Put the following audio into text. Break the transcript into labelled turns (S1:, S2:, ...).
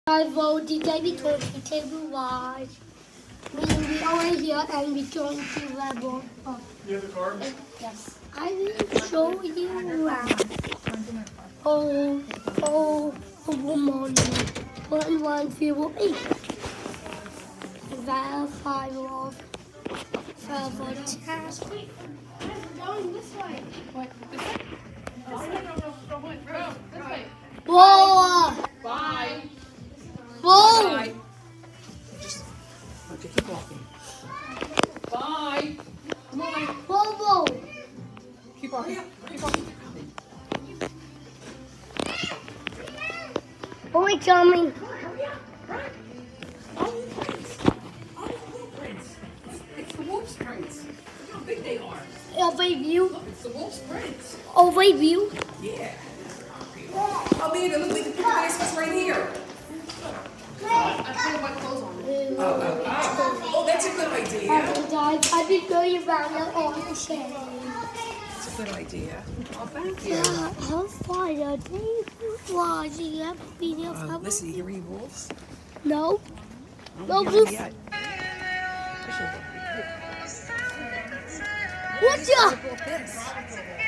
S1: I voted David Twenty Table Wise. We are here and we're going to level up.
S2: You have the card?
S1: Yes. I will show you around. Oh, woman. 1108. Verify of test.
S3: Wait, we're going this way. What? This way? Go. This way.
S1: Whoa!
S3: Bye.
S1: Whoa!
S3: Bye.
S4: Okay, keep walking.
S3: Bye. Come on.
S1: Whoa!
S4: Keep walking. Keep walking.
S1: Are we coming?
S4: Hurry up. Run. All the prints. All the prints. It's the wolf's prints. Look how big they are.
S1: Overview.
S4: Look, it's the wolf's prints.
S1: Overview.
S4: Yeah. Oh, man, look, we can put the baskets right here.
S3: I put my clothes on.
S4: Oh, that's a good idea.
S1: I've been going around all the shed.
S4: That's a good idea. Oh, thank you.
S1: How far are they watching that video?
S4: Listen, you hear any wolves?
S1: No.
S4: I
S1: No
S4: don't hear
S1: wolves.
S4: them yet.
S1: What's up?
S4: Look at this.